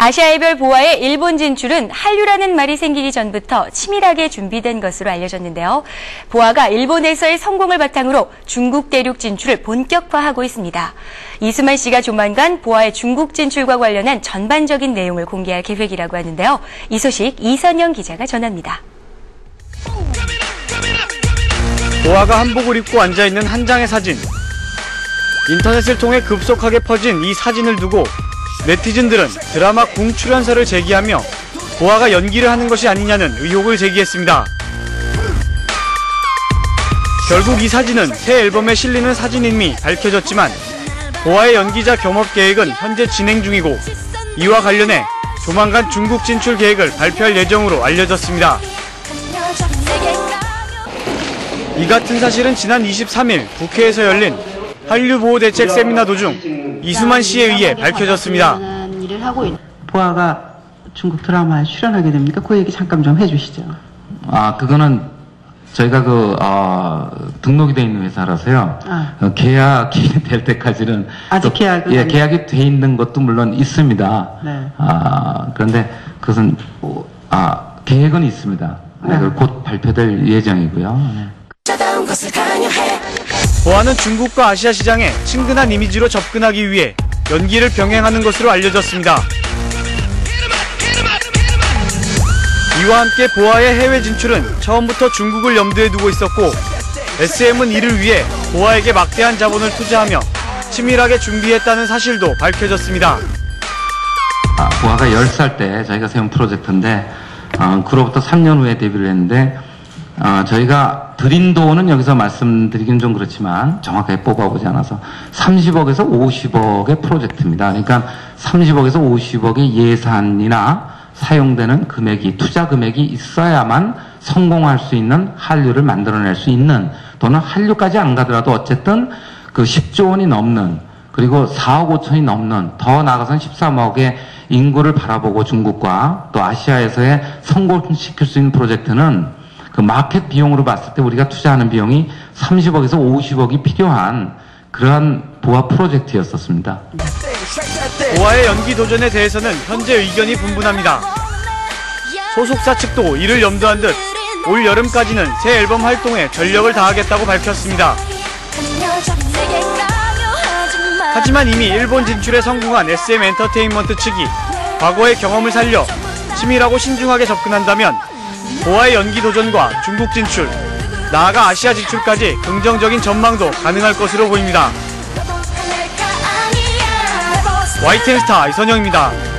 아시아의별 보아의 일본 진출은 한류라는 말이 생기기 전부터 치밀하게 준비된 것으로 알려졌는데요. 보아가 일본에서의 성공을 바탕으로 중국 대륙 진출을 본격화하고 있습니다. 이수만 씨가 조만간 보아의 중국 진출과 관련한 전반적인 내용을 공개할 계획이라고 하는데요. 이 소식 이선영 기자가 전합니다. 보아가 한복을 입고 앉아있는 한 장의 사진. 인터넷을 통해 급속하게 퍼진 이 사진을 두고 네티즌들은 드라마 궁 출연설을 제기하며 보아가 연기를 하는 것이 아니냐는 의혹을 제기했습니다. 결국 이 사진은 새 앨범에 실리는 사진임이 밝혀졌지만 보아의 연기자 겸업 계획은 현재 진행 중이고 이와 관련해 조만간 중국 진출 계획을 발표할 예정으로 알려졌습니다. 이 같은 사실은 지난 23일 국회에서 열린 한류보호대책 세미나 도중 이수만 씨에 의해 밝혀졌습니다. 보아가 중국 드라마에 출연하게 됩니까? 그 얘기 잠깐 좀 해주시죠. 그거는 저희가 등록이 돼 있는 회사라서요. 계약이 될 때까지는 아직 계약은 계약이 돼 있는 것도 물론 있습니다. 네. 그런데 그것은 계획은 있습니다. 곧 발표될 예정이고요. 네. 보아는 중국과 아시아 시장에 친근한 이미지로 접근하기 위해 연기를 병행하는 것으로 알려졌습니다. 이와 함께 보아의 해외 진출은 처음부터 중국을 염두에 두고 있었고 SM은 이를 위해 보아에게 막대한 자본을 투자하며 치밀하게 준비했다는 사실도 밝혀졌습니다. 보아가 10살 때 저희가 세운 프로젝트인데 그로부터 3년 후에 데뷔를 했는데 저희가 드린 돈은 여기서 말씀드리긴 좀 그렇지만 정확하게 뽑아보지 않아서 30억에서 50억의 프로젝트입니다. 그러니까 30억에서 50억의 예산이나 사용되는 금액이, 투자 금액이 있어야만 성공할 수 있는 한류를 만들어낼 수 있는, 또는 한류까지 안 가더라도 어쨌든 그 10조 원이 넘는, 그리고 4억 5천이 넘는, 더 나아가서는 13억의 인구를 바라보고 중국과 또 아시아에서의 성공시킬 수 있는 프로젝트는 그 마켓 비용으로 봤을 때 우리가 투자하는 비용이 30억에서 50억이 필요한 그러한 보아 프로젝트였었습니다. 보아의 연기 도전에 대해서는 현재 의견이 분분합니다. 소속사 측도 이를 염두한 듯 올 여름까지는 새 앨범 활동에 전력을 다하겠다고 밝혔습니다. 하지만 이미 일본 진출에 성공한 SM 엔터테인먼트 측이 과거의 경험을 살려 치밀하고 신중하게 접근한다면 보아의 연기 도전과 중국 진출, 나아가 아시아 진출까지 긍정적인 전망도 가능할 것으로 보입니다. YTN 스타 이선영입니다.